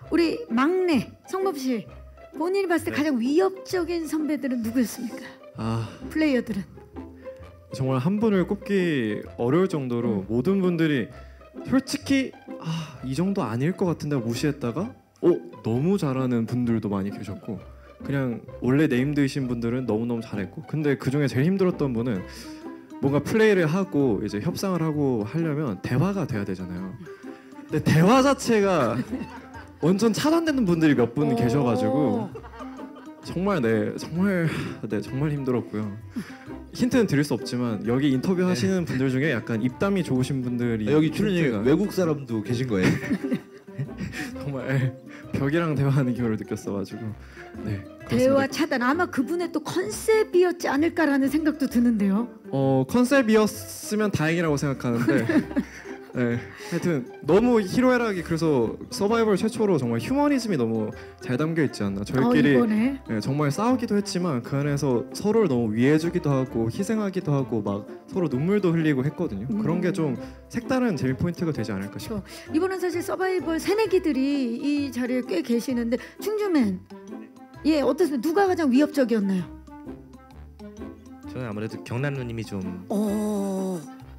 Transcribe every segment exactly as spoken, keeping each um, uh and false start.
우리 막내 성범 씨 본인이 봤을 때 네. 가장 위협적인 선배들은 누구였습니까? 아 플레이어들은 정말 한 분을 꼽기 어려울 정도로 음. 모든 분들이 솔직히 아, 이 정도 아닐 것 같은데 무시했다가 어 너무 잘하는 분들도 많이 계셨고 그냥 원래 네임드이신 분들은 너무너무 잘했고 근데 그 중에 제일 힘들었던 분은 뭔가 플레이를 하고 이제 협상을 하고 하려면 대화가 돼야 되잖아요. 근데 대화 자체가 완전 차단되는 분들이 몇 분 계셔가지고 정말 네 정말 네 정말 힘들었고요. 힌트는 드릴 수 없지만 여기 인터뷰 하시는 네. 분들 중에 약간 입담이 좋으신 분들이 여기 출연이 외국 사람도 계신 거예요? 정말 벽이랑 대화하는 기분을 느꼈어가지고 네 대화 차단 아마 그분의 또 컨셉이었지 않을까라는 생각도 드는데요. 어 컨셉이었으면 다행이라고 생각하는데 네 하여튼 너무 희로애락이 그래서 서바이벌 최초로 정말 휴머니즘이 너무 잘 담겨 있지 않나. 저희끼리 어, 네, 정말 싸우기도 했지만 그 안에서 서로를 너무 위해주기도 하고 희생하기도 하고 막 서로 눈물도 흘리고 했거든요. 음. 그런 게 좀 색다른 재미 포인트가 되지 않을까 싶어요. 이번엔 사실 서바이벌 새내기들이 이 자리에 꽤 계시는데 충주맨 예 어떠세요? 누가 가장 위협적이었나요? 저는 아무래도 경란 누님이 좀 오.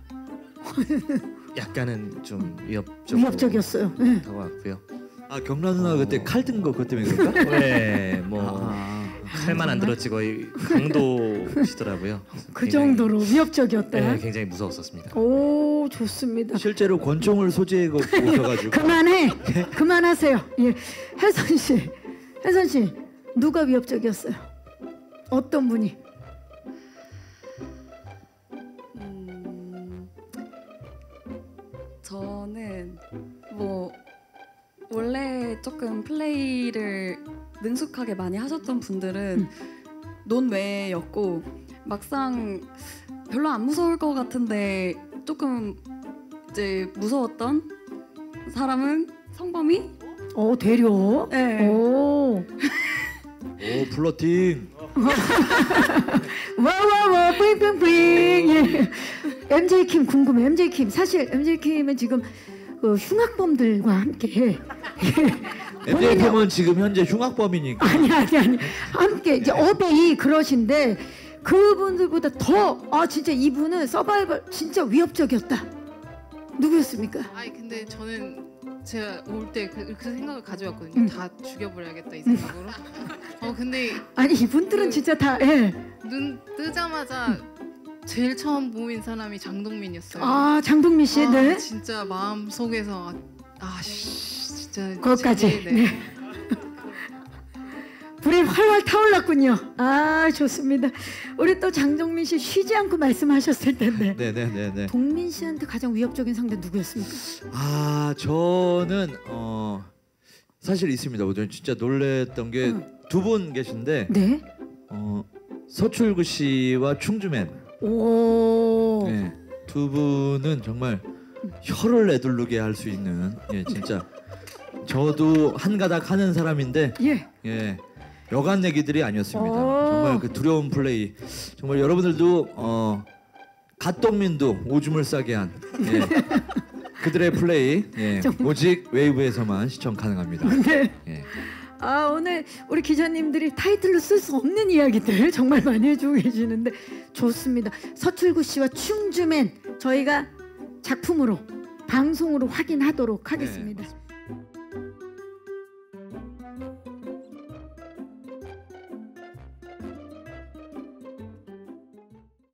약간은 좀 위협적 위협적이었어요. 네. 다가왔고요. 아 경란 누나 어... 그때 칼 든 거 그것 때문에 그런가? 네, 뭐 아, 칼만 아, 안 들었지 거의 강도시더라고요. 그 정도로 위협적이었다. 네, 굉장히 무서웠었습니다. 오 좋습니다. 실제로 권총을 소지하고 오셔가지고 그만해, 그만하세요. 예, 혜선 씨, 혜선 씨 누가 위협적이었어요? 어떤 분이? 저는 뭐 원래 조금 플레이를 능숙하게 많이 하셨던 분들은 음. 논외였고 막상 별로 안 무서울 것 같은데 조금 이제 무서웠던 사람은 성범이? 오 대려. 네. 오. 오 플러팅. 와와와 뿌잉뿌잉뿌잉. 예. 엠제이 킴 궁금해. 엠제이 킴 사실 엠제이 킴은 지금 그 흉악범들과 함께 엠제이 킴은 지금 현재 흉악범이니까 아니 아니 아니 함께 이제 업이 그러신데 그분들보다 더 아 진짜 이분은 서바이벌 진짜 위협적이었다. 누구였습니까? 아니 근데 저는 제가 올 때 그, 그 생각을 가져왔거든요. 음. 다 죽여버려야겠다 이 생각으로. 어 근데 아니 이분들은 그, 진짜 다 예. 눈 뜨자마자 음. 제일 처음 보인 사람이 장동민이었어요. 아 장동민 씨, 아, 네. 진짜 마음 속에서 아 씨, 진짜 그것까지. 네. 네. 불이 활활 타올랐군요. 아 좋습니다. 우리 또 장동민 씨 쉬지 않고 말씀하셨을 텐데. 네네네네. 네, 네. 동민 씨한테 가장 위협적인 상대 누구였습니까? 아 저는 어 사실 있습니다. 저는 진짜 놀랬던 게 두 분 응. 계신데. 네. 어 서출구 씨와 충주맨. 오. 네, 두 분은 정말 혀를 내두르게 할 수 있는 예 진짜 저도 한 가닥 하는 사람인데 예, 예 여간 얘기들이 아니었습니다. 정말 그 두려운 플레이 정말 여러분들도 어 갓동민도 오줌을 싸게 한 예, 그들의 플레이 예, 오직 웨이브에서만 시청 가능합니다. 네. 예. 아 오늘 우리 기자님들이 타이틀로 쓸 수 없는 이야기들 정말 많이 해주고 계시는데 좋습니다. 서출구 씨와 충주맨 저희가 작품으로 방송으로 확인하도록 하겠습니다. 네.